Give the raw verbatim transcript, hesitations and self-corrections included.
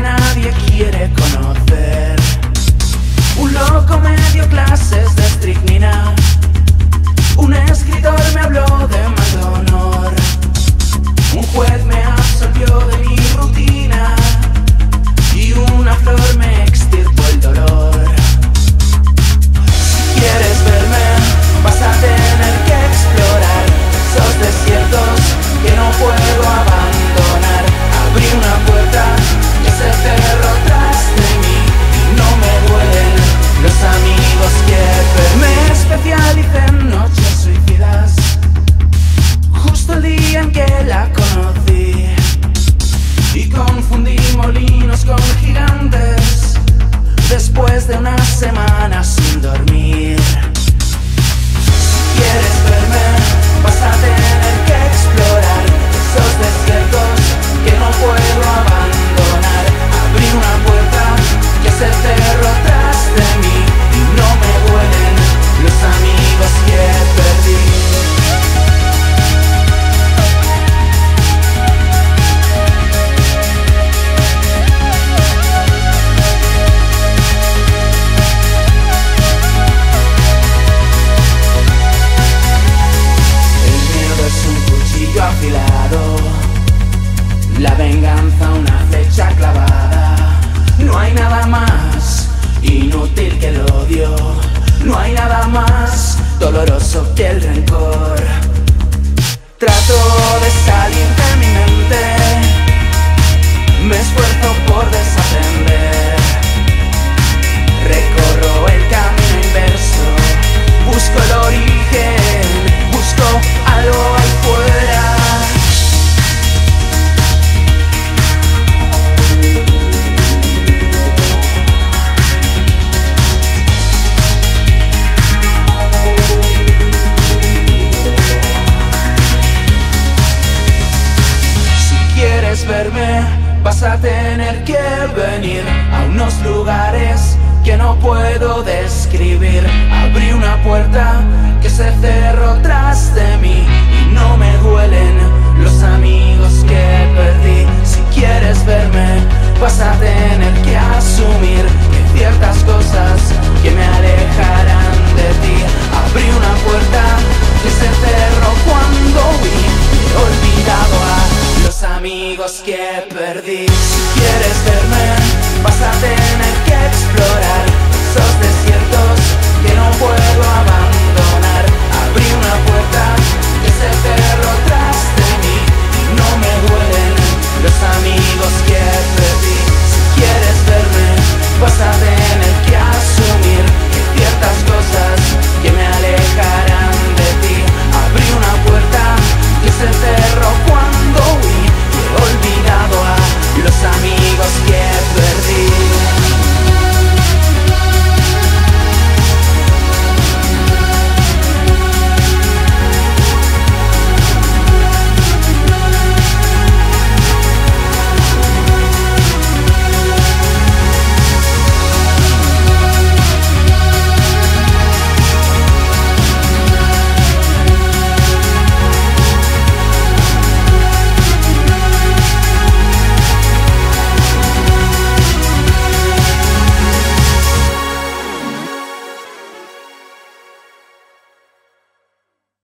nadie quiere conocer. Un loco me dio clases de estricnina. Un escritor me habló de mal honor. Un juez me absolvió de mi rutina. Y una flor me extirpó el dolor. Si quieres verme, vas a tener que explorar esos desiertos que no puedo abandonar. Abrí una puerta y ese cerro tras de mí. Y no me duelen los amigos que perdí. Me especialicé en noches suicidas, justo el día en que la conocí. Y confundí molinos con gigantes después de una semana sin dormir. Si quieres verme, vas a tener que explorar esos desiertos que no puedo abandonar. Abrí una puerta y ese cerro tras de mí. Y no me duelen los amigos que perdí. Afilado, la venganza una flecha clavada. No hay nada más inútil que el odio. No hay nada más doloroso que el rencor.